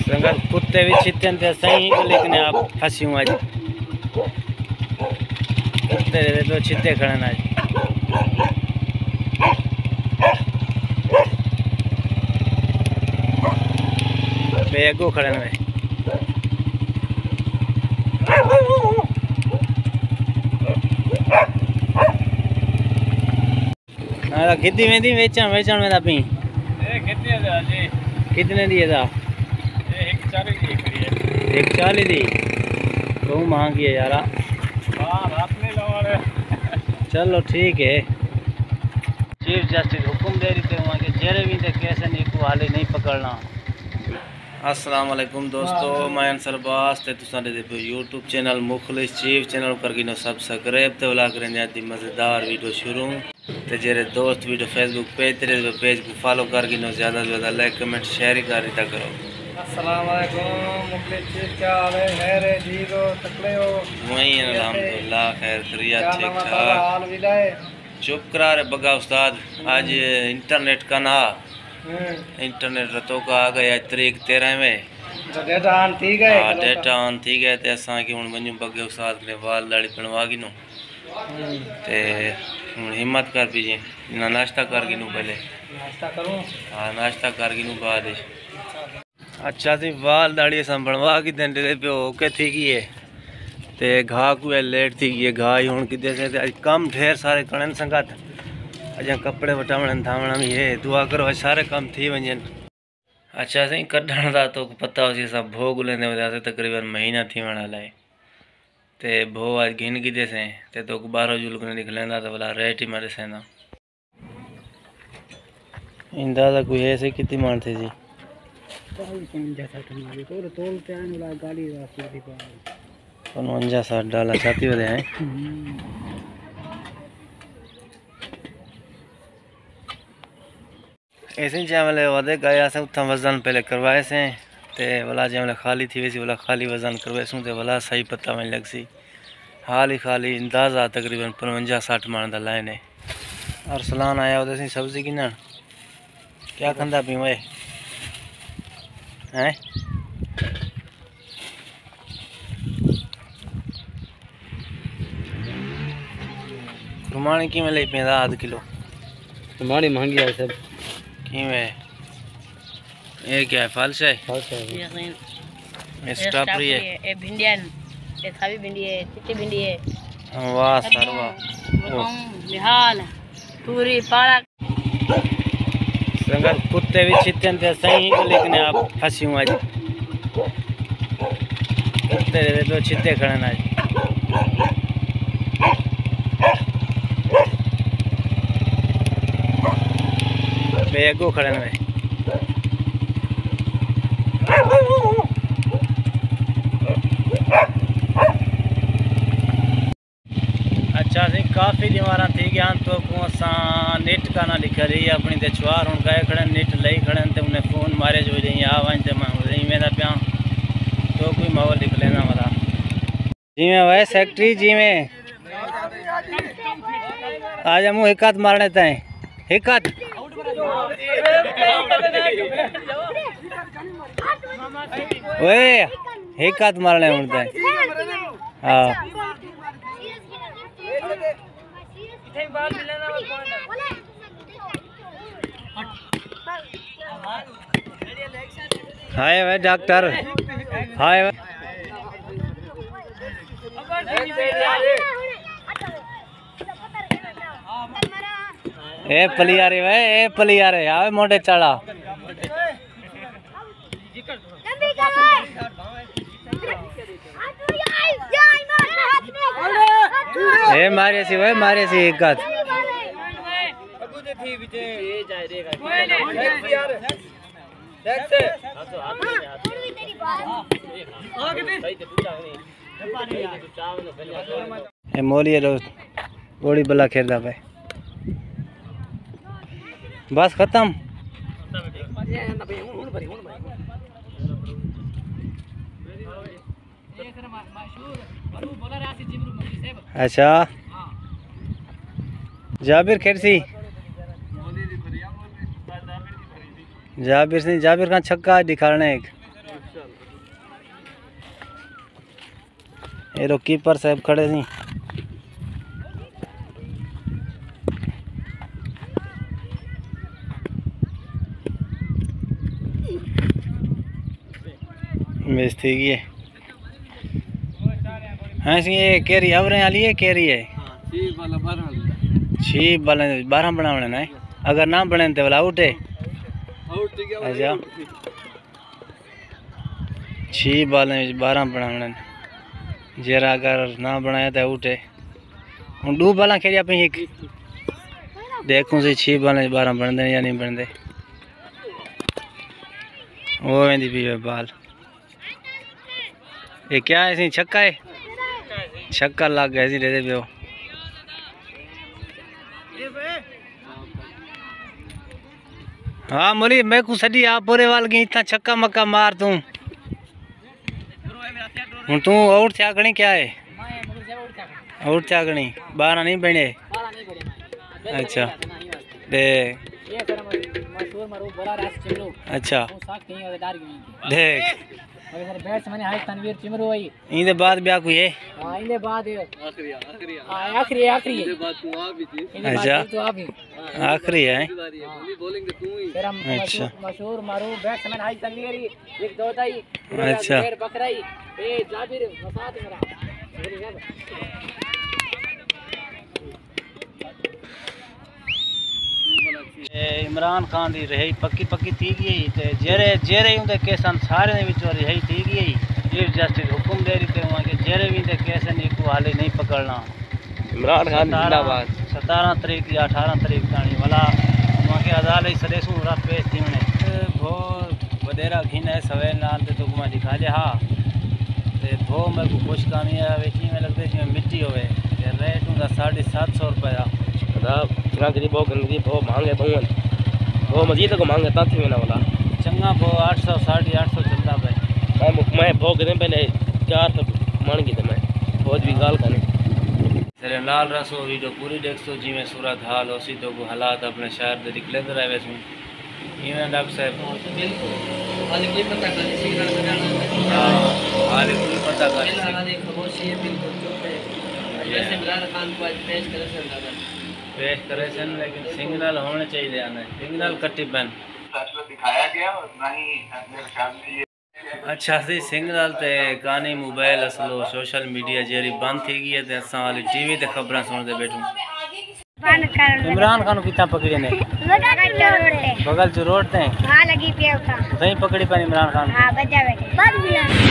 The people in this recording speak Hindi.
संगत कुत्ते भी छितन थे सही लेकिन आप फंसी हूँ आज कुत्ते तो छिते खड़े आज बेगो खड़े में कितनी में दी वेचण वेचण में पी कितने दिए था 140 दी बहुत महंगी है यार। चलो ठीक है। चीफ जस्टिस हुक्म दे रही थे वहाँ के जेरे भी थे कैसे नहीं को हाले नहीं पकड़ना। अस्सलाम वालेकुम दोस्तों, मैं अंसर बास ते तुसां दे YouTube channel Mukhlis chief channel करके नो सब्सक्राइब ते वाला करें आदि मज़ेदार वीडियो शुरू ते जेरे दोस्त वीडियो फेसबुक पेज तेरे पेज को फॉलो करके नो ज़्यादा से ज़्यादा लाइक कमेंट शेयर कर दिया करो। अस्सलाम वालेकुम मुखलिस चीफ, क्या हाल है? खैर है जी हो तकले हो? वही अल्हम्दुलिल्लाह खैर खैरियत ठीक ठाक। हाल विलाए चुप करा रे बगा उस्ताद, आज इंटरनेट का ना इंटरनेट रतो का आ गया तारीख 13 में डेटा ऑन थी गए। हाँ डेटा ऑन थी गए ते असां के हुन वञूं बगे उस्ताद ने वाल दाढ़ी बनवा गिनो ते हुन हिम्मत कर पीजे ना नाश्ता कर गिनो पहले नाश्ता करूं। हाँ नाश्ता कर गिनो बाद। अच्छा सी वाल दाढ़ी असां बनवा के देंदे पे ओके थी गई है ते घा को लेट थी गई घा ही हुन किदे से आज कम ढेर सारे कणन संगत अजा कपड़े वटावण थावण भी है दुआ करो सारे कम थी वजन। अच्छा सही कढ़ण दा तो पता हो सब भोग लेंदे वजह तकरीबन महीना थी वण हलाए ते भो आज घिन किदे से ते तो 12 जुल को निकलेंदा तो भला रेट ही मारे सेना इंदाजा कोई ऐसे कितनी मान थे जी 50-60 डाला छाती वाले हैं। ऐसे ही जैसे वादे गया से उतना वजन पहले करवाए से ते वाला जैसे खाली थी वैसी वाला खाली वजन करवाए सूँ ते वाला सही पता नहीं लग सी हाल ही खाली अंदाज़ा तकरीबन 55-60 मान दा लाइन है। और सलान आया उधर से सब्जी की ना क्या खंदा पी वे हैं खुरमानी की में ले पे आधा किलो खुरमानी महंगी है सब की में ये क्या है फल से स्ट्रॉबेरी है ये भिंडियन ये सावी भिंडी है चिट्टी भिंडी है वाह सरवा निहाल पूरी पालक संगत कुत्ते भी छितन थे सही लेकिन आप फंसी हूँ आज कुत्ते तो छिते खड़े आज बेगो खड़े में। अच्छा सी काफ़ी दीवारा थी गया तो नेट का ना लिखा रही अपनी ते छुआर हूँ गए खड़े नेट लई खड़े तो उन्हें फोन मारे जो रही आ वहीं तो मैं मेरा पिया तो कोई माहौल लिख लेना वाला जी में वह सेक्रेटरी जी में आज हम एक हाथ मारने तय एक हाथ ओए एक हाथ मारने उड़ता है। हाँ हाय भाई डॉक्टर हाय ए पलिया रे भाई ए पलिया रे आवे मोटे चढ़ा ए मारे सी भाई मारे सी एक हाथ ए मोलिए रो गोड़ी बला खेलदा भाई बस खत्म। अच्छा जाबिर खैरसी जाबिर का छक्का दिखाने एक ये कीपर साहब खड़े सी। मिस थी गई हाँ सी ये केरी अवरें वाली है केरी है 6 वाला 12 बनाने है अगर ना बने तो वाला आउट है। अच्छा 6 वाले 12 बनाने जरा अगर ना बनाया तो आउट है। हूँ 2 बाल खेलिया पे एक देखूँ से 6 वाले 12 बनते या नहीं बनते। वो वेंदी भी है बाल ये क्या है सी छक्का है छक्का लग गया सी दे पियो। हाँ मोली मैं को सदी आप पूरे वाल की इतना छक्का मक्का मार तू हूँ तू आउट थया गणी क्या है आउट थया गणी 12 नहीं बने। अच्छा दे अच्छा देख इंदे बाद ब्याह कोई है अच्छा आखिरी है। अच्छा मशहूर मारू बैट्समैन हाई तनवीर एक दोदाई अच्छा बकराई ए जाबिर वफात मेरा इमरान खान की रिहाई पक्की पक्की थी गई ते जेरे जेरे उनके केसन सारे ने विचों रिहाई थी गई। चीफ जस्टिस हुक्म दे रही थे वहाँ के जेरे भी दे केस को हाले नहीं पकड़ना। इमरान खान जिंदाबाद 17 तारीख या 18 तारीख ताणी वाला वहाँ के अदालत सदेशों रात पेश थी उन्हें भो वडेरा घिन है सवेल नाल ते तो घुमा दिखा दे। हाँ ते भो मेरे को कुछ कमी है वेची में लगते जिम्मे मिट्टी होवे रेट उनका 750 रुपया गरीब गंदगी बहुत महंगे बहुन वो मजीद को मांगे ताथी में ना वाला चंगा भो 800 850 चलता भाई मैं भो गए पहले 400 मान गई तो मैं बहुत भी गाल खाने तेरे लाल रसो वीडियो पूरी देखो जी में सूरत हाल हो सी तो को हालात अपने शहर दे निकले तो रहे वैसे इवन डॉक्टर साहब बिल्कुल हाल कोई पता कर सिग्नल लगाना हाल कोई पता कर लगाने खामोशी है बिल्कुल चुप है जैसे इमरान खान को आज पेश करे सन लेकिन सिग्नल होने चाहिए आने सिग्नल कट्टी बन दिखाया गया और ना ही अच्छा सी सिग्नल ते कहानी मोबाइल असलो सोशल मीडिया जेरी बंद थी गई है ते असा वाली टीवी ते खबरां सुनते बैठूं। इमरान खान कितना पकड़े ने बगल चो रोड ते हां लगी पे उठा सही पकड़ी पर इमरान खान हां बजा बैठे